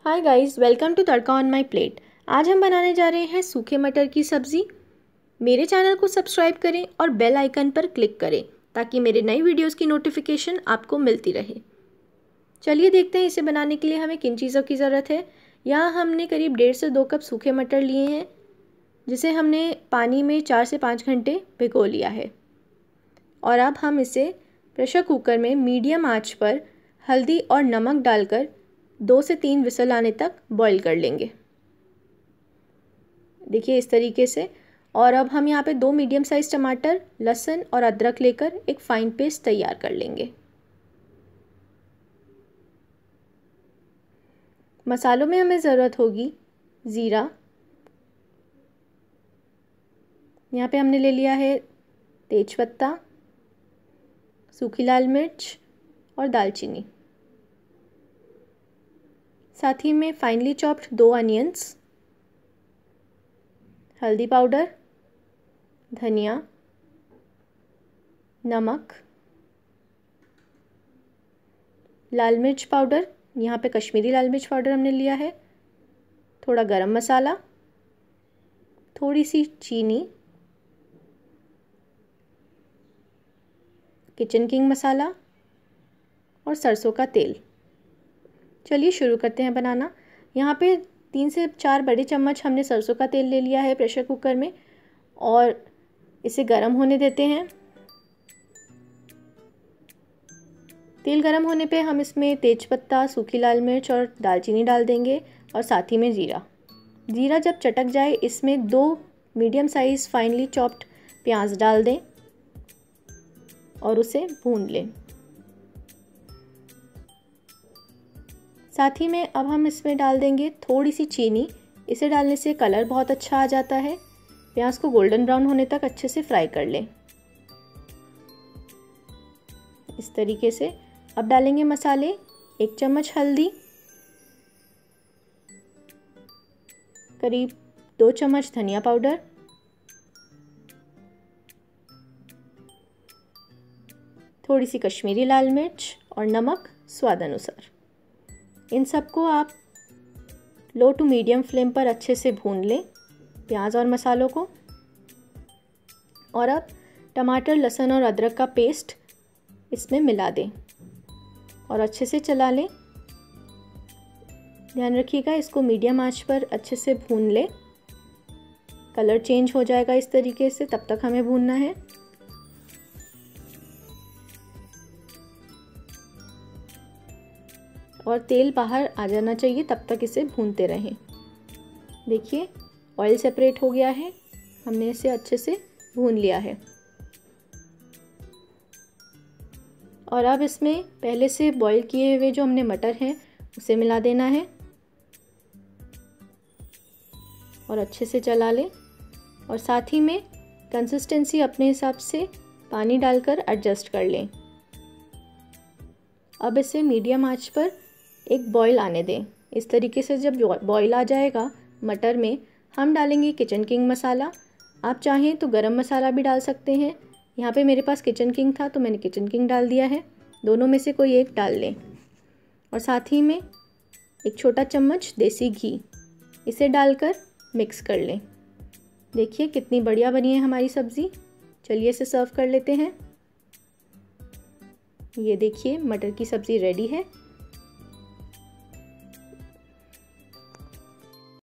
Hi guys, welcome to Tadka on my plate. आज हम बनाने जा रहे हैं सूखे मटर की सब्ज़ी। मेरे चैनल को सब्सक्राइब करें और बेल आइकन पर क्लिक करें ताकि मेरे नई वीडियोस की नोटिफिकेशन आपको मिलती रहे। चलिए देखते हैं इसे बनाने के लिए हमें किन चीज़ों की ज़रूरत है। यहाँ हमने करीब 1.5 से 2 कप सूखे मटर लिए हैं, जिसे हमने पानी में 4 से 5 घंटे भिगो लिया है। और अब हम इसे प्रेशर कुकर में मीडियम आंच पर हल्दी और नमक डालकर 2 से 3 विसल आने तक बॉईल कर लेंगे। देखिए इस तरीके से। और अब हम यहाँ पे 2 मीडियम साइज टमाटर, लहसुन और अदरक लेकर एक फाइन पेस्ट तैयार कर लेंगे। मसालों में हमें ज़रूरत होगी ज़ीरा, यहाँ पे हमने ले लिया है तेजपत्ता, सूखी लाल मिर्च और दालचीनी। साथ ही में फाइनली चॉप्ड 2 अनियंस, हल्दी पाउडर, धनिया, नमक, लाल मिर्च पाउडर, यहाँ पे कश्मीरी लाल मिर्च पाउडर हमने लिया है, थोड़ा गरम मसाला, थोड़ी सी चीनी, किचन किंग मसाला और सरसों का तेल। चलिए शुरू करते हैं बनाना। यहाँ पे 3 से 4 बड़े चम्मच हमने सरसों का तेल ले लिया है प्रेशर कुकर में और इसे गर्म होने देते हैं। तेल गर्म होने पे हम इसमें तेजपत्ता, सूखी लाल मिर्च और दालचीनी डाल देंगे और साथ ही में ज़ीरा। ज़ीरा जब चटक जाए इसमें 2 मीडियम साइज़ फाइनली चॉप्ड प्याज डाल दें और उसे भून लें। साथ ही में अब हम इसमें डाल देंगे थोड़ी सी चीनी। इसे डालने से कलर बहुत अच्छा आ जाता है। प्याज को गोल्डन ब्राउन होने तक अच्छे से फ्राई कर लें इस तरीके से। अब डालेंगे मसाले। 1 चम्मच हल्दी, करीब 2 चम्मच धनिया पाउडर, थोड़ी सी कश्मीरी लाल मिर्च और नमक स्वाद अनुसार। इन सबको आप लो टू मीडियम फ्लेम पर अच्छे से भून लें, प्याज और मसालों को। और अब टमाटर, लहसुन और अदरक का पेस्ट इसमें मिला दें और अच्छे से चला लें। ध्यान रखिएगा इसको मीडियम आंच पर अच्छे से भून लें। कलर चेंज हो जाएगा इस तरीके से, तब तक हमें भूनना है। और तेल बाहर आ जाना चाहिए, तब तक इसे भूनते रहें। देखिए ऑयल सेपरेट हो गया है, हमने इसे अच्छे से भून लिया है। और अब इसमें पहले से बॉईल किए हुए जो हमने मटर हैं उसे मिला देना है और अच्छे से चला लें। और साथ ही में कंसिस्टेंसी अपने हिसाब से पानी डालकर एडजस्ट कर लें। अब इसे मीडियम आंच पर एक बॉईल आने दें। इस तरीके से जब बॉईल आ जाएगा मटर में, हम डालेंगे किचन किंग मसाला। आप चाहें तो गरम मसाला भी डाल सकते हैं। यहाँ पे मेरे पास किचन किंग था तो मैंने किचन किंग डाल दिया है। दोनों में से कोई एक डाल लें। और साथ ही में 1 छोटा चम्मच देसी घी, इसे डालकर मिक्स कर लें। देखिए कितनी बढ़िया बनी है हमारी सब्ज़ी। चलिए इसे सर्व कर लेते हैं। ये देखिए मटर की सब्ज़ी रेडी है।